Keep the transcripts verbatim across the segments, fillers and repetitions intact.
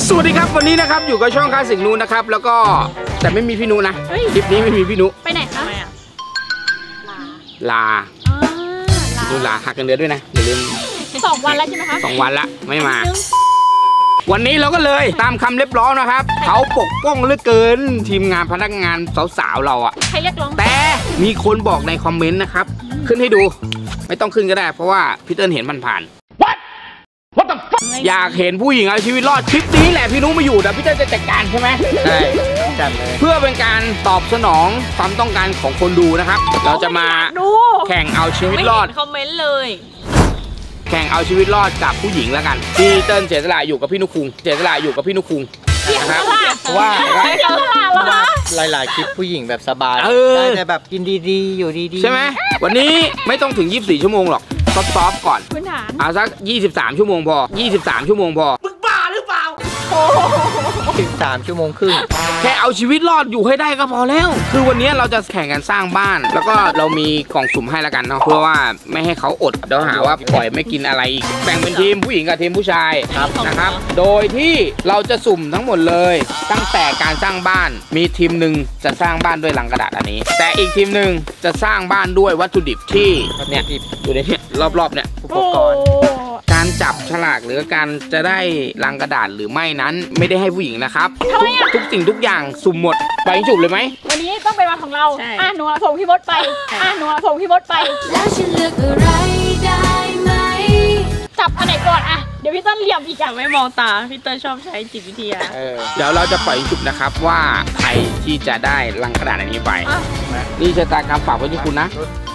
สวัสดีครับวันนี้นะครับอยู่กับช่องคลาสสิกนูนะครับแล้วก็แต่ไม่มีพี่นุนะคลิปนี้ไม่มีพี่นุไปไหนคะลาดูลาหักกันเดือนด้วยนะอย่าลืมสองวันแล้วใช่ไหมคะสองวันละไม่มาวันนี้เราก็เลยตามคำเรียบร้องนะครับเขาปกป้องเหลือเกินทีมงานพนักงานสาวๆเราอะใครเรียกร้องแต่มีคนบอกในคอมเมนต์นะครับขึ้นให้ดูไม่ต้องขึ้นก็ได้เพราะว่าพี่เติ้ลเห็นมันผ่านอยากเห็นผู้หญิงเอาชีวิตรอดคลิปนี้แหละพี่นุ้ไม่อยู่แต่พี่เติ้ลจะจัดการใช่ไหมใช่จัดเลยเพื่อเป็นการตอบสนองความต้องการของคนดูนะครับเราจะมาแข่งเอาชีวิตรอดคอมเมนต์เลยแข่งเอาชีวิตรอดกับผู้หญิงแล้วกันพี่เติ้ลเสียสละอยู่กับพี่นุคุงเสียสละอยู่กับพี่นุคุงนะครับว่าหลายๆคลิปผู้หญิงแบบสบายได้แต่แบบกินดีๆอยู่ดีๆใช่ไหมวันนี้ไม่ต้องถึงยี่สิบสี่ชั่วโมงหรอกซอฟๆก่อนพื้นฐานเอาสักยี่สิบสามชั่วโมงพอยี่สิบสามชั่วโมงพอมึงบ้าหรือเปล่าโอ้สิบสามชั่วโมงครึ่งแค่เอาชีวิตรอดอยู่ให้ได้ก็พอแล้วคือวันนี้เราจะแข่งกันสร้างบ้านแล้วก็เรามีกล่องสุ่มให้แล้วกันเนาะเพื่อว่าไม่ให้เขาอดเดี๋ยวหาว่าปล่อยไม่กินอะไรอีกแบ่งเป็นทีมผู้หญิงกับทีมผู้ชายนะครับโดยที่เราจะสุ่มทั้งหมดเลยตั้งแต่การสร้างบ้านมีทีมหนึ่งจะสร้างบ้านด้วยลังกระดาษอันนี้แต่อีกทีมหนึ่งจะสร้างบ้านด้วยวัตถุดิบที่เนี่ยอยู่ในนี้รอบๆเนี่ยอุปกรณ์การจับฉลากหรือการจะได้ลังกระดาษหรือไม่นั้นไม่ได้ให้ผู้หญิงนะครับทุกสิ่งทุกอย่างสุ่มหมดไปจุบเลยไหมวันนี้ต้องเป็นวันของเราอ่ะหนูส่งพี่มดไปอ่ะหนูส่งพี่มดไปแล้วฉันเลือกอะไรได้ไหมจับอันไหนก่อนอ่ะเดี๋ยวพี่เติ้ลเหลี่ยมอีกอย่างไม่มองตาพี่เติ้ลชอบใช้จิตวิทยาเดี๋ยวเราจะปล่อยจุบนะครับว่าใครที่จะได้ลังกระดาษอันนี้ไปนี่ชะตากรรมฝากไว้ที่คุณนะ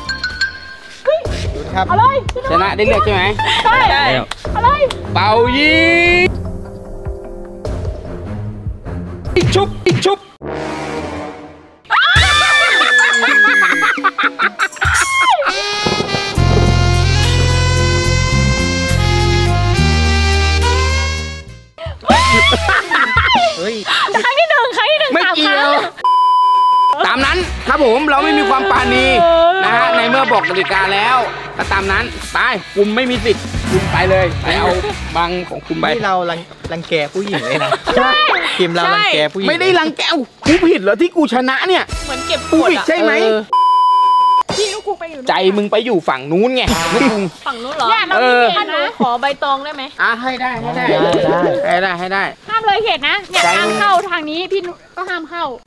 อะไรชนะได้เลือกใช่ไหมใช่อะไรเป่ายิงชุบชุบเฮ้ยครั้งที่หนึ่งครั้งที่หนึ่งไม่เกี่ยวตามนั้นครับผมเราไม่มีความปราณีนะฮะในเมื่อบอกกติกาแล้วก็ตามนั้นไปคุณไม่มีสิทธิ์คุณไปเลยไปเอาบังของคุณไปที่เรารังแกผู้หญิงเลยนะทีมเรารังแกผู้หญิงไม่ได้รังแกกูผิดเหรอที่กูชนะเนี่ยเหมือนเก็บกูผิดใช่ไหมพี่ลูกกูไปอยู่ใจมึงไปอยู่ฝั่งนู้นไงลูกกูฝั่งนู้นเหรอเนี่ยเราไม่เห็นนะขอใบตองได้ไหมอ่ะให้ได้ให้ได้ให้ได้ให้ได้ห้ามเลยเขตนะเนี่ยห้ามเข้าทางนี้พี่ก็ห้ามเข้า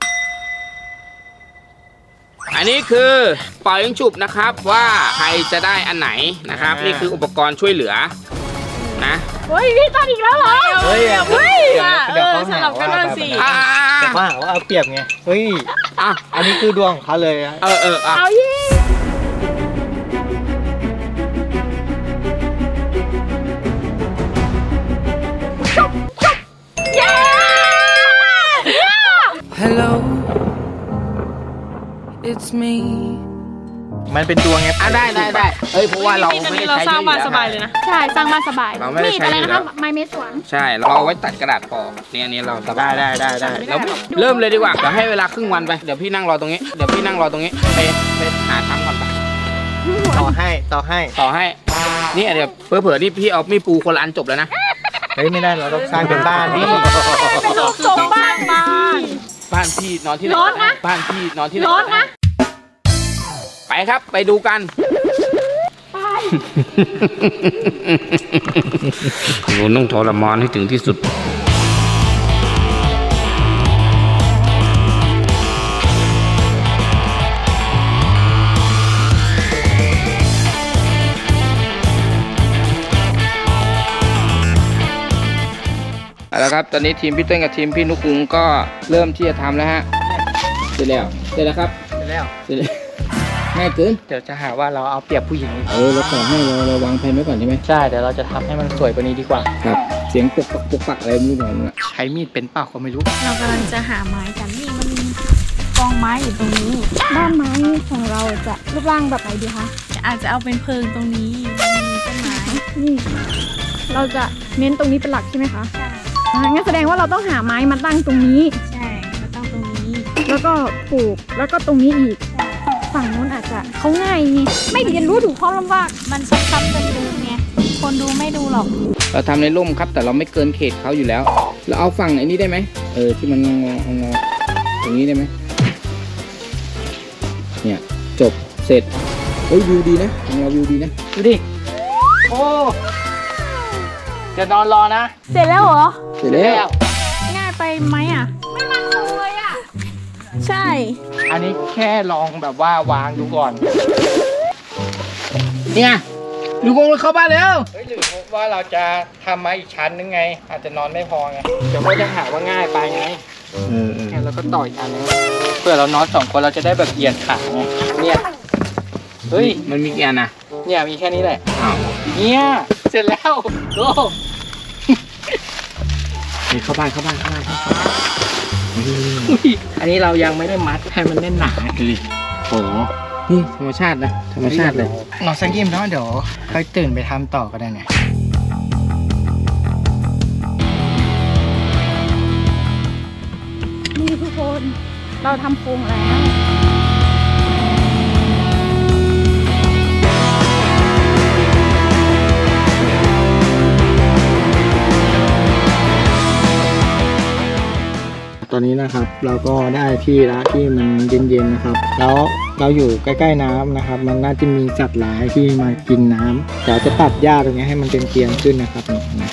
อันนี้คือปล่อยยิงฉุบนะครับว่าใครจะได้อันไหนนะครับนี่คืออุปกรณ์ช่วยเหลือนะเฮ้ยพี่ตัดอีกแล้วเหรอเฮ้ยเฮ้ยเดี๋ยวเขาหาว่าแบบแต่ว่าหาว่าเอาเปรียบไงเฮ้ยอ่ะอันนี้คือดวงของเขาเลยเออเออเอายี่ Hello It's me มันเป็นตัวไงอ่ะได้ได้ได้เอ้ยเพราะว่าเราไม่ได้ใช้สร้างบ้านสบายเลยนะใช่สร้างบ้านสบายมีอะไรนะครับไม้เมสวนใช่เราเอาไว้ตัดกระดาษพอเนี่ยนี้เราได้ได้ได้ได้แล้วเริ่มเลยดีกว่าเดี๋ยวให้เวลาครึ่งวันไปเดี๋ยวพี่นั่งรอตรงนี้เดี๋ยวพี่นั่งรอตรงนี้ไปไปหาทำก่อนไปต่อให้ต่อให้ต่อให้นี่เดี๋ยวเผื่อๆนี่พี่เอามีปูคนละอันจบแล้วนะเฮ้ยไม่ได้เราต้องสร้างเป็นบ้านนี่ส่งบ้านบ้านบ้านพี่นอนที่ไหนบ้านพี่นอนที่ไหนไปครับไปดูกันไปหนูต้องทรมานให้ถึงที่สุดแล้วครับตอนนี้ทีมพี่เติ้ลกับทีมพี่นุกุงก็เริ่มที่จะทำแล้วฮะเสร็จแล้วเสร็จแล้วครับเสร็จแล้วเสร็จแล้วง่ายเกินเดี๋ยวจะหาว่าเราเอาเปรียบผู้หญิงเออเราต่อให้เราเราวางแผนไว้ก่อนใช่ไหมใช่เดี๋ยวเราจะทำให้มันสวยกว่านี้ดีกว่าครับเสียงปุกปักปุกปักอะไรไม่รู้เหมือนกันใช้มีดเป็นเปล่าก็ไม่รู้เรากำลังจะหาไม้กันนี่มันมีกองไม้อยู่ตรงนี้บ้านไม้ของเราจะรูปร่างแบบไหนดีคะอาจจะเอาเป็นเพิงตรงนี้มีต้นไม้นี่เราจะเน้นตรงนี้เป็นหลักใช่ไหมคะใช่งั้นแสดงว่าเราต้องหาไม้มาตั้งตรงนี้ใช่มาตั้งตรงนี้แล้วก็ปลูกแล้วก็ตรงนี้อีกฝั่งนู้นอาจจะเขาง่ายไงไม่เรียนรู้ถูกข้อลำบากมันซ้ำๆเดิมๆไงคนดูไม่ดูหรอกเราทำในร่มครับแต่เราไม่เกินเขตเขาอยู่แล้วเราเอาฝั่งไอ้นี้ได้ไหมเออที่มันงององงอตรงนี้ได้ไหมเนี่ยจบเสร็จเฮ้ยวิวดีนะของเราวิวดีนะดูดิโอ้จะนอนรอนะเสร็จแล้วเหรอเสร็จแล้วง่ายไปไหมอ่ะไม่มันคงเลยอ่ะใช่อันนี้แค่ลองแบบว่าวางดูก่อนเนี่ยดูวงเข้าบ้านแล้วเฮ้ยหรือว่าเราจะทำมาอีกชั้นนึงไง อาจจะนอนไม่พอไงเดี๋ยวก็จะหาว่าง่ายไปไงเออเอองั้นเราก็ต่ออีกอันนึงเพื่อเรานอนสองคนเราจะได้แบบเหยียดขาไงเนี่ยเฮ้ยมันมีกี่อันนะเนี่ยมีแค่นี้แหละอ้าวเนี่ยเสร็จแล้วโอ้นี่เข้าบ้านเข้าบ้านเข้าบ้านเข้าบ้านอันนี้เรายังไม่ได้มัดให้มันแน่นหนาดูดิโอ้โหนี่ธรรมชาตินะธรรมชาติเลยนอนสักยิ้มแล้วเดี๋ยวค่อยตื่นไปทำต่อก็ได้ไงนี่ทุกคนเราทำโครงแล้วตอนนี้นะครับเราก็ได้ที่ละที่มันเย็นๆนะครับแล้วเราอยู่ใกล้ๆน้ำนะครับมันน่าจะมีสัตว์หลายที่มากินน้ำแต่จะตัดหญ้าตรงนี้ให้มันเป็นเตียงขึ้นนะครับนี่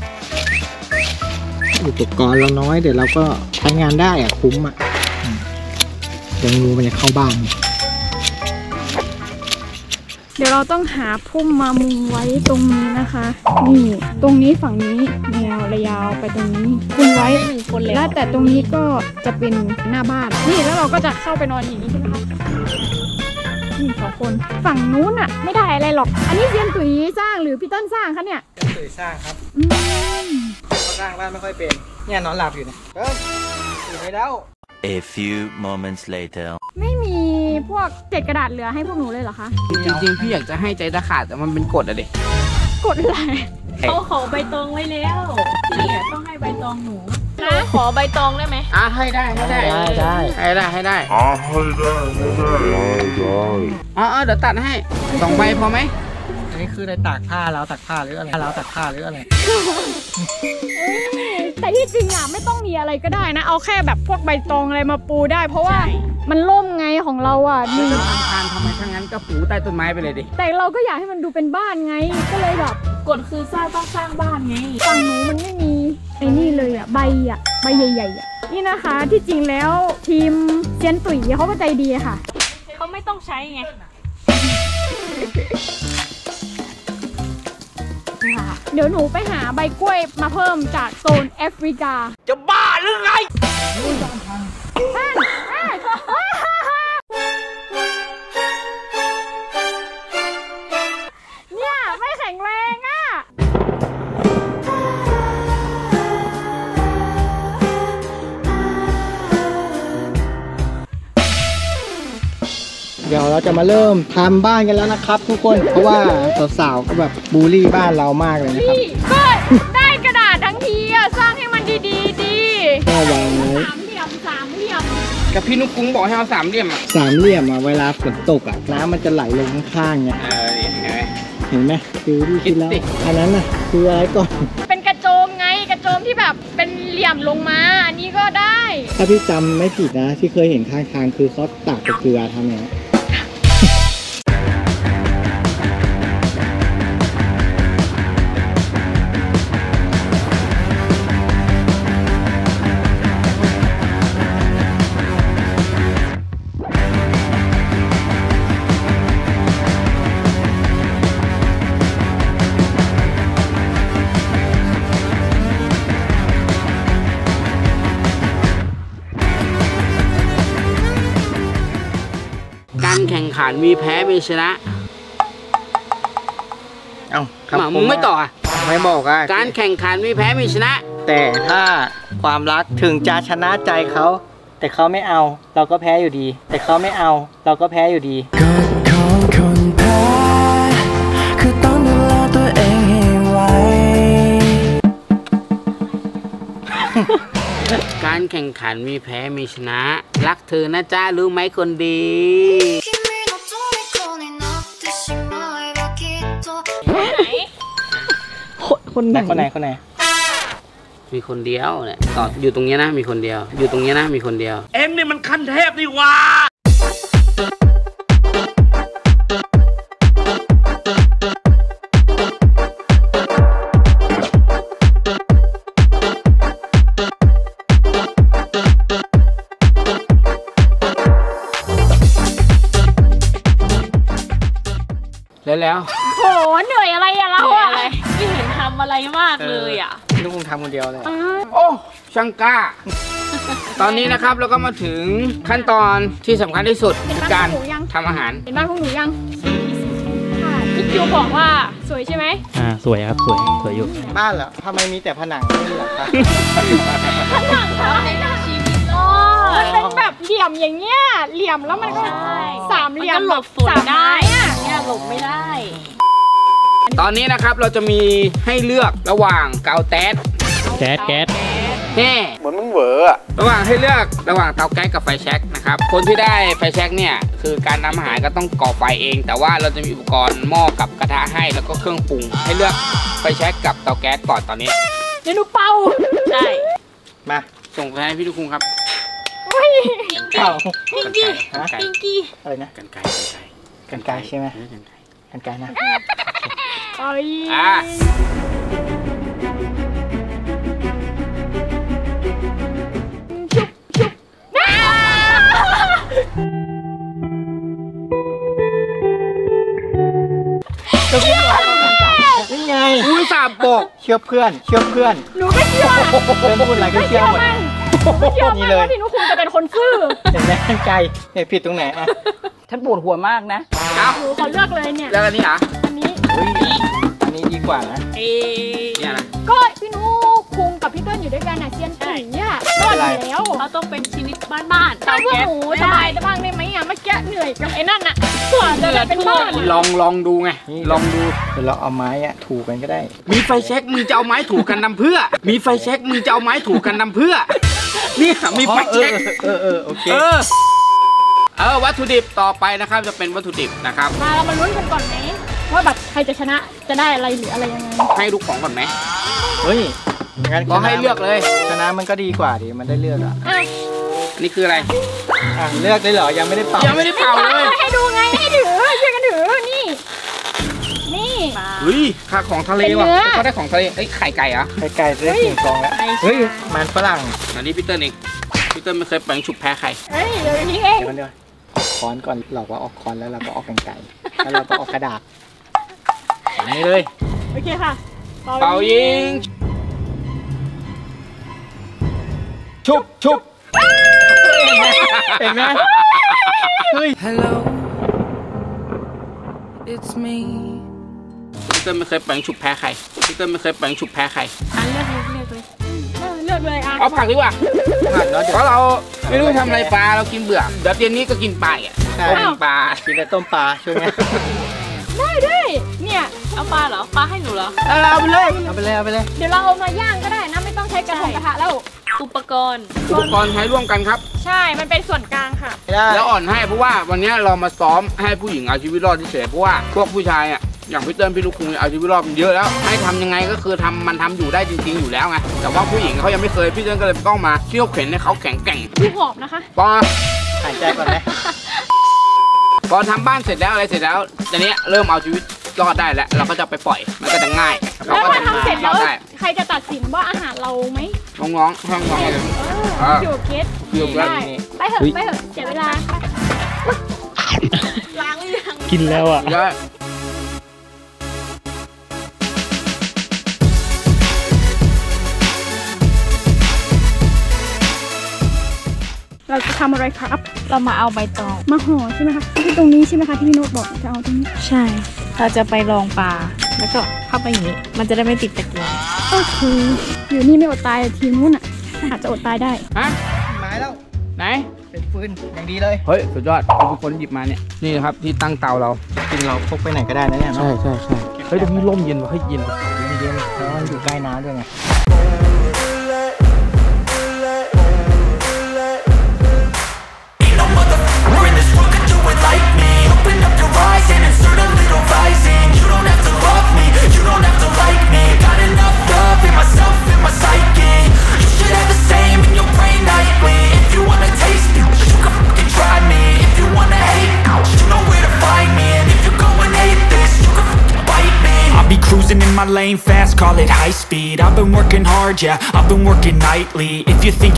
อุปกรณ์เราน้อยเดี๋ยวเราก็ใช้งานได้อะคุ้มอะเดี๋ยวงูมันจะเข้าบ้านเดี๋ยวเราต้องหาพุ่มมามุงไว้ตรงนี้นะคะนี่ตรงนี้ฝั่งนี้แนวระยาวไปตรงนี้คุมไว้แล้วแต่ตรงนี้ก็จะเป็นหน้าบ้านนี่แล้วเราก็จะเข้าไปนอนอย่างนี้ใช่ไหมคะนี่สองคนฝั่งนู้นอะไม่ได้อะไรหรอกอันนี้เซียนตุ๋ยสร้างหรือพี่ต้นสร้างคะเนี่ยตื่นสร้างครับอืมเขาสร้างบ้านไม่ค่อยเป็นเนี่ยนอนหลับอยู่เนี่ยเริ่มตื่นไปแล้ว A few moments later. ไม่มีพวกเศษกระดาษเหลือให้พวกหนูเลยเหรอคะจริงๆพี่อยากจะให้ใจตะขาดแต่มันเป็นกฎอะเด็กกดอะไรเขาขอใบตองไว้แล้วพี่อะต้องให้ใบตองหนูหนูขอใบตองได้ไหมอ่ะให้ได้ให้ได้ได้ให้ได้ให้ได้อ่าให้ได้ให้ได้ได้อ๋อเดี๋ยวตัดให้สองใบพอไหมอันนี้คืออะไรตากผ้าแล้วตากผ้าหรืออะไรแล้วตากผ้าหรืออะไรแต่ที่จริงอ่ะไม่ต้องมีอะไรก็ได้นะ เอาแค่แบบพวกใบตองอะไรมาปูได้ เพราะว่ามันล่มไงของเราอ่ะนี่นี่จะทำทานทำไมทั้งนั้นก็ปูใต้ต้นไม้ไปเลยดิแต่เราก็อยากให้มันดูเป็นบ้านไง ก็เลยแบบกฎคือสร้างต้องสร้างบ้านไงฝั่งหนูมันไม่มีไอ้นี่เลยอ่ะใบอ่ะใบใหญ่ๆอ่ะนี่นะคะที่จริงแล้วทีมเซียนตุ๋ยเขาก็ใจดีค่ะเขาไม่ต้องใช้ไงเดี๋ยวหนูไปหาใบกล้วยมาเพิ่มจากโซนแอฟริกาจะบ้าหรือไงเนี่ยไม่แข็งแรงอ่ะเดี๋ยวเราจะมาเริ่มทำบ้านกันแล้วนะครับ ทุกคนเพราะว่าสาวๆก็แบบบูลลี่บ้านเรามากเลยนะครับนี่ก็ได้กระดาษทั้งทีอ่ะสร้างให้มันดีๆดีก็วางไว้สามเหลี่ยมสามเหลี่ยมกับพี่นุ๊กกุ้งบอกให้เอาสามเหลี่ยมอ่ะสามเหลี่ยมอ่ะเวลาฝนตกอ่ะน้ำมันจะไหลลงข้างๆเนี่ยเออเห็นไหมเห็นไหมดูดิคิดแล้วคิดสิอันนั้นน่ะคืออะไรก่อนเป็นกระโจมไงกระโจมที่แบบเป็นเหลี่ยมลงมา อันนี้ก็ได้ถ้าพี่จำไม่ผิดนะ ที่เคยเห็นข้างทางคือเขาตักกับเกลือทำอย่างนี้การแข่งขันมีแพ้มีชนะเอ้าหมามึงไม่ต่ออ่ะไม่บอกอ่ะการแข่งขันมีแพ้มีชนะแต่ถ้าความรักถึงจะชนะใจเขาแต่เขาไม่เอา เราก็แพ้อยู่ดี แต่เขาไม่เอา เราก็แพ้อยู่ดีกฎของคนแพ้คือต้องดูแลตัวเองให้ไวการแข่งขันมีแพ้มีชนะ รักเธอนะจ้ารู้ไหมคนดีคนไหนคนไหนคนไหนมีคนเดียวเนี่ยต่ออยู่ตรงนี้นะมีคนเดียวอยู่ตรงนี้นะมีคนเดียวเอ็งนี่มันขั้นเทพนี่วะแล้วแล้วโหเหนื่อยอะไรอะเราอะไม่เห็นทำอะไรมากเลยอะลูกคงทำคนเดียวเลยโอ้ช่างกล้า ตอนนี้นะครับเราก็มาถึงขั้นตอนที่สำคัญที่สุดคือการทำอาหารเห็นบ้านพวกหนูยังพี่คิวบอกว่าสวยใช่ไหมอ่าสวยครับสวยสวยอยู่บ้านเหรอทำไมมีแต่ผนังไม่มีหลังคาผนังเหรอชีวิตมันเป็นแบบเหลี่ยมอย่างเงี้ยเหลี่ยมแล้วมันก็สามเหลี่ยมหลบฝนได้อะเนี่ยหลบไม่ได้ตอนนี้นะครับเราจะมีให้เลือกระหว่างเตาแก๊สแก๊สแก๊สแน่เหมือนมึงเหวออะระหว่างให้เลือกระหว่างเตาแก๊สกับไฟแช็กนะครับคนที่ได้ไฟแช็กเนี่ยคือการทำอาหารก็ต้องก่อไฟเองแต่ว่าเราจะมีอุปกรณ์หม้อกับกระทะให้แล้วก็เครื่องปรุงให้เลือกไฟแช็กกับเตาแก๊สก่อนตอนนี้เดี๋ยวหนูเป่าใช่มาส่งไปให้พี่ลูกคุงครับเป่าพิงกี้พิงกี้อะไรนะกันไกรกันไกรใช่ไหมกันไกรนะอ๋อชุบชุบนี่ไงอุ้ยสามบอกเชื่อเพื่อนเชื่อเพื่อนหนูก็เชื่อเพื่อนพูดอะไรก็เชื่อหมดเชื่อนี่เลยว่าพี่นุ๊กคุณจะเป็นคนซื่อเห็นไหมกันไกรเนี่ยผิดตรงไหนอ่ะฉันปวดหัวมากนะเอาหนูขอเลือกเลยเนี่ยแล้วอันนี้เหรออันนี้อันนี้ดีกว่านะเอเนี่ยนะก็พี่นุ๊กคุงกับพี่เติ้ลอยู่ด้วยกันนะเซียนตุ๋ยเนี่ยรอดแล้วเขาต้องเป็นชีวิตบ้านๆแต่ว่าหนูสบายได้บ้างได้ไหมอ่ะเมื่อกี้เหนื่อยกับไอ้นั่นอ่ะส่วนจะเป็นบ้านลองลองดูไงลองดูเดี๋ยวเราเอาไม้อ่ะถูกันก็ได้มีไฟแช็กมึงจะเอาไม้ถูกันนำเพื่อมีไฟแช็กมึงจะเอาไม้ถูกันนำเพื่อเนี่ยมีไฟแช็กเออเออโอเคเออเออวัตถุดิบต่อไปนะครับจะเป็นวัตถุดิบนะครับมาเรามาลุ้นกันก่อนไหมว่าแบบใครจะชนะจะได้อะไรหรืออะไรยังไงให้ลูกของก่อนไหมเฮ้ยงั้นก็ให้เลือกเลยชนะมันก็ดีกว่าดิมันได้เลือกอ่ะนี่คืออะไรอ่ะเลือกได้เหรอยังไม่ได้เป่ายังไม่ได้เป่าเลยให้ดูไงให้ถือช่วยกันถือนี่นี่เฮ้ยค่าของทะเลว่ะเขาได้ของทะเลเอ้ยไข่ไก่เหรอไข่ไก่ได้ถึงฟองแล้วเฮ้ยมันฝรั่งอันนี้พี่เติ้ลเองพี่เติ้ลไม่เคยแปลงฉุบแพ้ใครเฮ้ยเดี๋ยวนี้เองเดี๋ยวค้อนก่อนเราก็ออกค้อนแล้วเราก็ออกกันไก่แล้วเราก็ออกกระดาษนี่เลยโอเคค่ะเป่ายิงชุบชุบเห็นไหมเฮ้ย Hello it's me พี่เติ้ลไม่เคยแปลงฉุบแพ้ใครพี่เติ้ลไม่เคยแปลงฉุบแพ้ใครอ่ะเลือกเลยเลือกเลยเลือกเลยอ่ะเอาผักดีกว่าผักเนาะเพราะเราไม่รู้ทำอะไรปลาเรากินเบื่อเดี๋ยวเย็นนี้ก็กินปลาอ่ะต้มปลากินแต่ต้มปลาใช่ไหมได้ได้เนี่ยเอาปลาเหรอปลาให้หนูเหรอเอาไปเลยเอาไปเลยเอาไปเลยเดี๋ยวเราเอามาย่างก็ได้นะไม่ต้องใช้กระทงกระทะแล้วอุปกรณ์อุปกรณ์ใช้ร่วมกันครับใช่มันเป็นส่วนกลางค่ะแล้วอ่อนให้เพราะว่าวันนี้เรามาซ้อมให้ผู้หญิงเอาชีวิตรอดเฉยเพราะว่าพวกผู้ชายอ่ะอย่างพี่เติ้ลพี่ลูกคุงเอาชีวิตรอดเยอะแล้วให้ทำยังไงก็คือทำมันทำอยู่ได้จริงๆอยู่แล้วไงแต่ว่าผู้หญิงเขายังไม่เคยพี่เติ้ลก็เลยต้องมาเที่ยวเข็นให้เขาแข็งแกร่งดูหอบนะคะปอหายใจก่อนไหมพอทำบ้านเสร็จแล้วอะไรเสร็จแล้วตอนนี้เริ่มเอาชีวิตรอดได้แล้วเราก็จะไปปล่อยมันก็จะง่ายแล้วพอทำเสร็จแล้วใครจะตัดสินว่าอาหารเราไหมน้องๆน้องๆเลยอยู่เกตอยู่ได้ไปเถอะไปเถอะเสียเวลาล้างหรือยังกินแล้วอ่ะเราจะทำอะไรครับเรามาเอาใบตองมาห่อใช่ไหมคะที่ตรงนี้ใช่ไหมคะที่พี่โน้ตบอกจะเอาตรงนี้ใช่เราจะไปลองปลาแล้วก็เข้าไปอย่างนี้มันจะได้ไม่ติดตะเกียงโอเคอยู่นี่ไม่อดตายทีนู้นอ่ะอาจจะอดตายได้ฮะไม้แล้วไหนเป็นฟืนอย่างดีเลยเฮ้ยสุดยอดเป็นคนหยิบมาเนี่ยนี่นะครับที่ตั้งเตาเราจริงเราพกไปไหนก็ได้นะเนี่ยใช่ใช่ใช่เฮ้ยตรงนี้ร่มเย็นว่ะเฮ้ยเย็นว่ะเย็นเพราะมันอยู่ใกล้น้ำด้วยไง You don't have to like me, got enough love in myself, in my psyche my lane fast, call it high speed. I've been working hard, yeah, I've been working nightly. If you think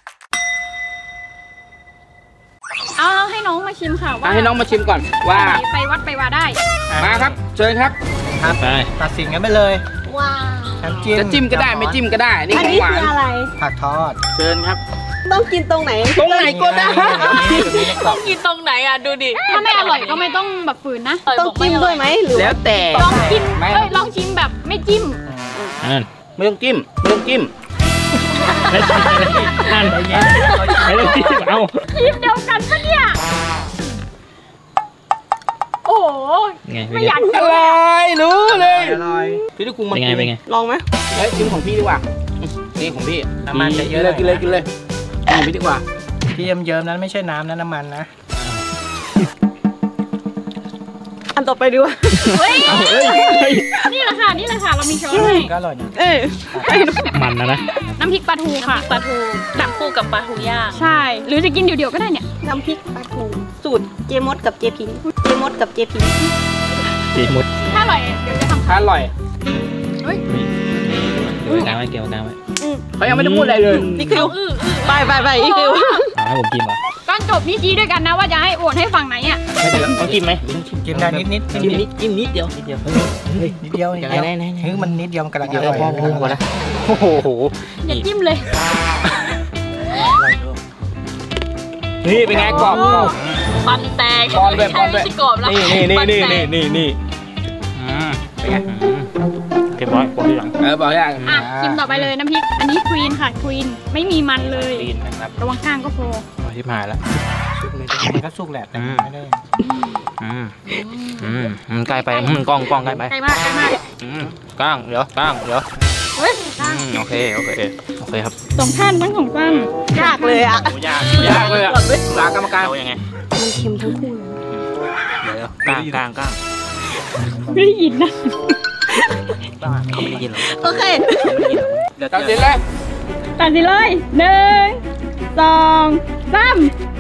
เอาให้น้องมาชิมค่ะว่าให้น้องมาชิมก่อนว่าไปวัดไปวาได้มาครับเชิญครับครับไปตัดสินกันไปเลยว้าวน้ำจิ้มจะจิ้มก็ได้ไม่จิ้มก็ได้นี่อันของนี้หวาคืนออะไรผักทอดเชิญครับต้องกินตรงไหนตรงไหนก็ได้ต้องกินตรงไหนอ่ะดูดิถ้าไม่อร่อยก็ไม่ต้องแบบฝืนนะต้องจิ้มด้วยไหมหรือแล้วแต่ลองกินไม่เอ้ยลองชิมแบบไม่จิ้มนั่นไม่ต้องจิ้มไม่ต้องจิ้มนั่นไม่ต้องจิ้มเอาทีมเดียวกันปะเนี่ยโอ้โหไงไม่อยากอกินร่อยรู้เลยอร่อยพี่ทุกคุงมาเป็นไงเป็นไงลองไหมเฮ้ยชิมของพี่ดีกว่านี่ของพี่น้ำมันจะเยอะกินเลยกินเลยกินเลยของพี่ดีกว่าที่เยิ้มๆนั้นไม่ใช่น้ำนะน้ำมันนะอันต่อไปดีกว่าเฮ้ยนี่แหละค่ะนี่แหละค่ะเรามีช้อนให้ก็อร่อยนะเอ้ยมันนะนะน้ำพริกปลาทูค่ะปลาทูแบบคู่กับปลาทูย่างใช่ หรือจะกินเดี่ยวๆก็ได้เนี่ยน้ำพริกปลาทูสูตรเจมดกับเจพิงเจมดกับเจพิงจีมุดถ้าอร่อยเดี๋ยวจะทำถ้าอร่อยเฮ้ยเกี่ยวกลางไว้เกี่ยวกลางไว้เขายังไม่ได้พูดอะไรเลยนี่คือไปไปไปอีกคือเอาให้ผมกินเหรอตอนจบนี่ชี้ด้วยกันนะว่าจะให้โหวตให้ฝั่งไหนอ่ะไม่เดี๋ยวต้องจิ้มไหมกินได้นิดนิดจิ้มนิดจิ้มนิดเดียวนิดเดียวนิดเดียวนิดเดียวไหนไหนไหนเฮ้ยมันนิดเดียวมันกำลังอเดี๋ยวร่อยพอพอพอแล้วโอ้โหอย่าจิ้มเลยนี่เป็นไงกรอบกรอบปันแตกกรอบด้วยกรอบด้วยไม่ใช่กรอบละนี่นี่นี่ปันี่แตนี่กนี่นี่อืมเป็นไงอืมเก็บไว้ผมที่หลังเออบอกยังอ่ะชิมต่อไปเลยน้ำพริก อันนี้ควีนค่ะควีนไม่มีมันเลยตีนนะครับระวังข้างก็พอเอาที่หายแล้วมันก็สุกแหละแต่ไม่ได้อืมอืมอืมใกล้ไปอืมกล้องกล้องใกล้ไปใกล้มากใกล้มากอืมก้างเดี๋ยวก้างเดี๋ยวเฮ้ยอืมโอเคโอเคโอเคครับสองท่านทั้งสองท่านยากเลยอ่ะโอ้ยากยากเลยอ่ะลากรรมการเอายังไงมันเค็มทั้งคู่เลยเดี๋ยวก้างก้างก้างไม่ได้ยินนะเขาไม่ได้ยินหรอกโอเคเดี๋ยวตัดสินเลยตัดสินเลยหนึ่งสองสาม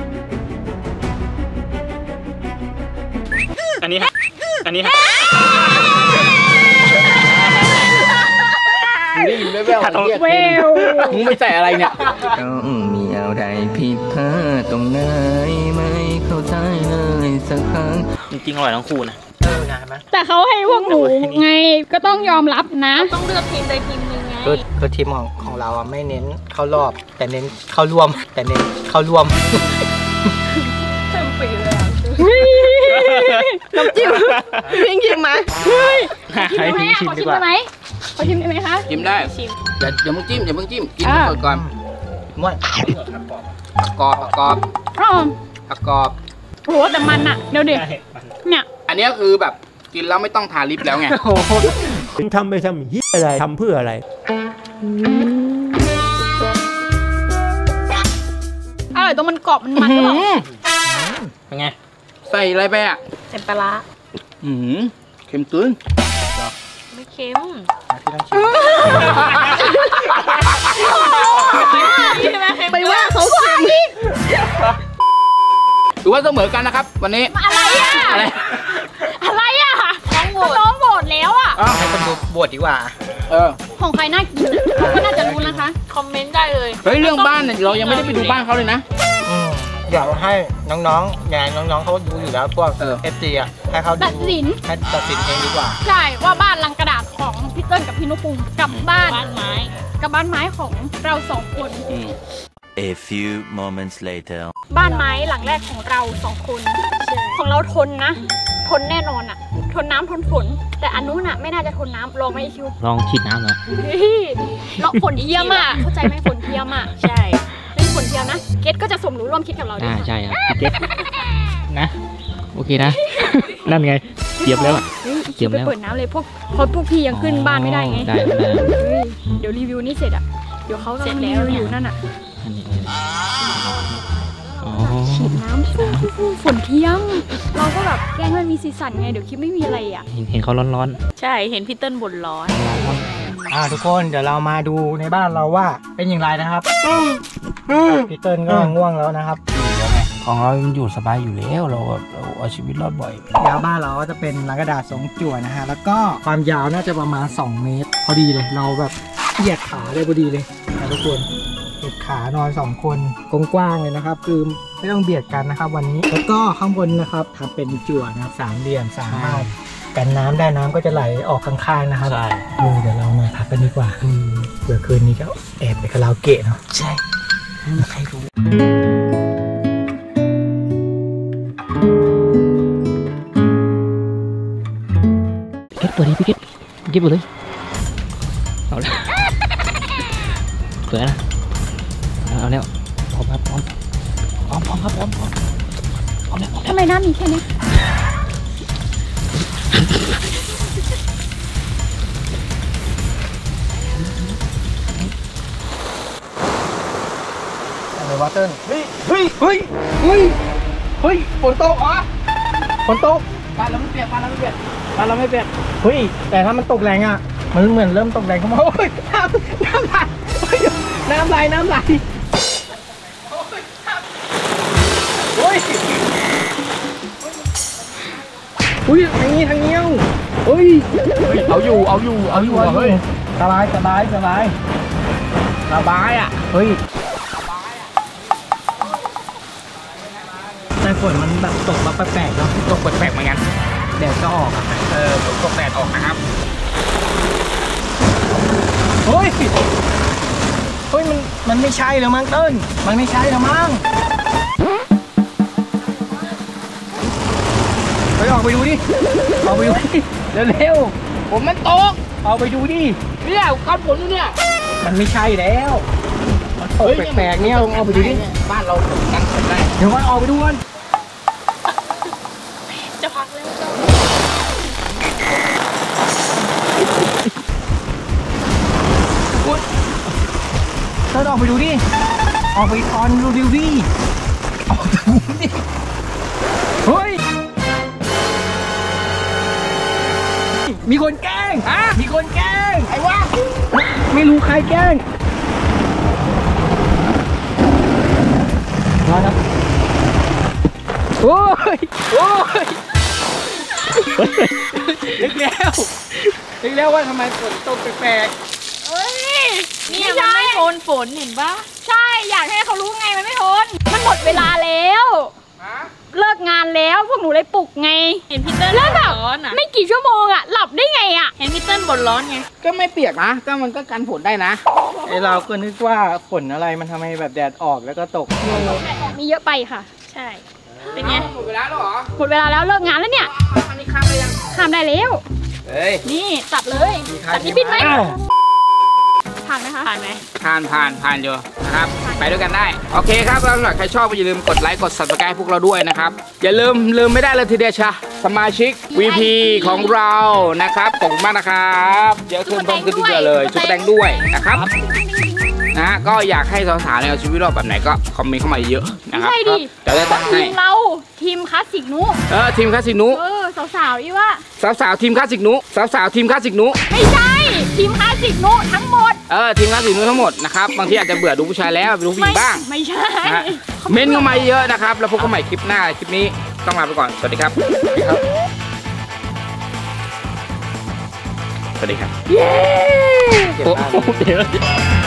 อันนี้ฮะอันนี้ฮะได้ยินแว่วๆเรียกเวลมึงไม่ใส่อะไรเนี่ยต้องมีอะไรผิดพลาดตรงไหนไม่เข้าใจเลยสักครั้งจริงๆอร่อยทั้งคู่นะเออนะเห็นไหมแต่เขาให้พวกหนูไงก็ต้องยอมรับนะต้องเลือกทีมใดทีมหนึ่งไงคือคือทีมของของเราอะไม่เน้นเข้ารอบ แต่เน้นเข้ารวม แต่เน้นเข้ารวมน้ำจิ้มพิงชิมไหมชิมไหมอ่ะขอชิมได้ไหมขอชิมได้ไหมคะจิ้มได้อย่าอย่ามึงจิ้มอย่ามึงจิ้มกินอ่าก่อนก่อนม้วนผักกรอบผักกรอบอ๋อผักกรอบโหแต่มันอะเดี๋ยวดิเนี่ยอันนี้คือแบบกินแล้วไม่ต้องทาลิปแล้วไงคุณทำไปทำเหี้ยอะไรทำเพื่ออะไรอร่อยตรงมันกรอบมันมันหรือเปล่าเป็นไงใส่อะไรไปอ่ะเต็มปลาร้าอืมเค็มตื้นไม่เค็มที่ต้องชิมไปว่าเขาเค็มถือว่าเสมอกันนะครับ วันนี้อะไรอะอะไรอะไรอะน้องโหวตน้องโหวตแล้วอะอ้าวให้คนดูบวชดีกว่าเออของใครน่ากินอะเขาก็น่าจะรู้นะคะคอมเมนต์ได้เลยเฮ้ยเรื่องบ้านเนี่ยเรายังไม่ได้ไปดูบ้านเขาเลยนะอืมอยากให้น้องๆอย่างน้องๆเขาดูอยู่แล้วพวกเออเอฟซีอ่ะให้เขาตัดดูสินให้ตัดสินเองดีกว่าใช่ว่าบ้านลังกระดาษของพี่เติ้ลกับพี่นุ๊กคุงกับบ้านบ้านไม้กับบ้านไม้ของเราสองคน A few moments later บ้านไม้หลังแรกของเราสองคน ของเราทนนะ ทนแน่นอนอะทนน้ำทนฝน แต่อันนู้นอะไม่น่าจะทนน้ำลองไหมคิวลองฉีดน้ำเหรอเฮ้ยเราฝนเทียมอะเข้าใจไหมฝนเทียมอะใช่ไม่ฝนเทียมนะ เกตก็จะสมรู้ร่วมคิดกับเราด้วอ่ายค่ะใช่ครับพี่เจ๊นะ โอเคนะ นั่นไงเตรียมแล้วอะเฮ้ยเตรียมไปแล้วเปิดน้ำเลยพวกเพราะพวกพี่ยังขึ้นบ้านไม่ได้ไงได้ได้เฮ้ยเดี๋ยวรีวิวนี่เสร็จอะเดี๋ยวเขากำลังรีวิวอยู่นั่นอะอันนี้เลยอ๋อฉีดน้ำฟูฟูฝนเทียม เราก็แบบแกล้งให้มันมีสีสันไงเดี๋ยวคลิปไม่มีอะไรอะเห็นเห็นเขาร้อนใช่เห็นพี่เติ้ลบ่นร้อนอ่าทุกคนเดี๋ยวเรามาดูในบ้านเราว่าเป็นอย่างไรนะครับพี่เติ้ลก็ง่วงแล้วนะครับของเรามันอยู่สบายอยู่แล้วเราเราเอาชีวิตรอดบ่อยยาวบ้านเราก็จะเป็นลังกระดาษทรงจั่วนะฮะแล้วก็ความยาวน่าจะประมาณสองเมตรพอดีเลยเราแบบเหยียดขาได้พอดีเลยนะทุกคนเหยียดขานอนสองคนกว้างๆเลยนะครับคือไม่ต้องเบียดกันนะครับวันนี้แล้วก็ข้างบนนะครับทำเป็นจั่วนะครับสามเหลี่ยมสามารถกันน้ำได้น้ำก็จะไหลออกข้างๆนะครับใช่เดี๋ยวเรามาพักกันดีกว่าเผื่อคืนนี้ก็แอบไปคาราโอเกะเนาะใช่ไม่มีใครรู้เก็บตัวนี้พี่เก็บเก็บหมดเลยเอาละเผื่อนะเอาแล้วพร้อมครับพร้อมพร้อมพร้อมครับพร้อมพร้อมพร้อมแล้วพร้อมแล้วทำไมน้ำมีแค่นี้อะไรวะเติ้ลเฮ้ยเฮ้ยเฮ้ยเฮ้ยเฮ้ยฝนตกเหรอฝนตกบ้านเราไม่เปียกบ้านเราไม่เปียกบ้านเราไม่เปียกเฮ้ยแต่ถ้ามันตกแรงอ่ะมันเหมือนเริ่มตกแรงเข้ามาโอ้ยน้ำน้ำไหลน้ำไหลน้ำไหลโอ้ยอุ้ยทางนี้ทางนี้เอาเฮ้ยเอาอยู่เอาอยู่เอาอยู่เฮ้ยสบายสบายสบายสบายอ่ะเฮ้ยแต่ฝนมันแบบตกมาแปลกๆเนาะตกแปลกๆเหมือนกันแดดก็ออกอ่ะเออฝนตกแดดออกนะครับเฮ้ยเฮ้ยมันมันไม่ใช่แล้วมั้งเติ้ลมันไม่ใช่แล้วมั้งเฮ้ยออกไปดูดิออกไปดูดิเร็วๆผมมันตกออกไปดูดิเนี่ยก้อนฝนอยู่เนี่ยมันไม่ใช่แล้วมันตกแปลกๆเนี่ยลองเอาไปดูดิบ้านเรากันฝนได้เดี๋ยวว่าออกไปดูกันจะพักแล้วเติ้ลออกไปดูดิออกไปตอนดูดิวิออกไปดูดิเฮ้ยมีคนแกล้งฮะมีคนแกล้งไอ้วะไม่รู้ใครแกล้งมาครับโอ้ยโอ้ยนึกแล้วนึกแล้วว่าทำไมฝนตกแปลกเฮ้ยนี่มันไม่ทนฝนเห็นปะใช่อยากให้เขารู้ไงมันไม่ทนมันหมดเวลาแล้วเลิกงานแล้วพวกหนูเลยปลุกไงเห็นพี่เติ้ลบ่นร้อนอ่ะไม่กี่ชั่วโมงอ่ะหลับได้ไงอ่ะเห็นพี่เติ้ลบ่นร้อนไงก็ไม่เปียกนะก็มันก็กันฝนได้นะไอเราก็นึกว่าฝนอะไรมันทำให้แบบแดดออกแล้วก็ตกมีเยอะไปค่ะใช่เป็นไงหมดเวลาแล้วเหรอหมดเวลาแล้วเลิกงานแล้วเนี่ยอันนี้ข้ามได้ยังข้ามได้แล้วเฮ้ยนี่ตัดเลยตัดที่ปิดไหมผ่านไหมคะผ่านไหมผ่านผ่านผ่านอยู่นะครับไปด้วยกันได้โอเคครับแล้วหากใครชอบก็อย่าลืมกดไลค์กด ซับสไครบ์ พวกเราด้วยนะครับอย่าลืมลืมไม่ได้เลยทีเดียวชะสมาชิก วี พี ของเรานะครับขอบคุณมากนะครับเดี๋ยวคืนเพิ่มขึ้นทุกเดือนเลยชุดแดงด้วยนะครับนะก็อยากให้สาวๆในชีวิตรอบแบบไหนก็คอมเมนต์เข้ามาเยอะนะครับเดี๋ยวจะตัดให้ทีมเราทีมคลาสสิกนุเออทีมคลาสสิกนุเออสาวๆอีว่าสาวๆทีมคลาสสิกนุสาวๆทีมคลาสสิกนุไม่ใช่ทีมคลาสสิกนุทั้งหมดเออทีมคลาสสิกนุทั้งหมดนะครับบางทีอาจจะเบื่อดูผู้ชายแล้วไปดูผู้หญิงบ้างไม่ใช่เม้นเข้ามาเยอะนะครับแล้วพบกันใหม่คลิปหน้าคลิปนี้ต้องลาไปก่อนสวัสดีครับสวัสดีครับเย้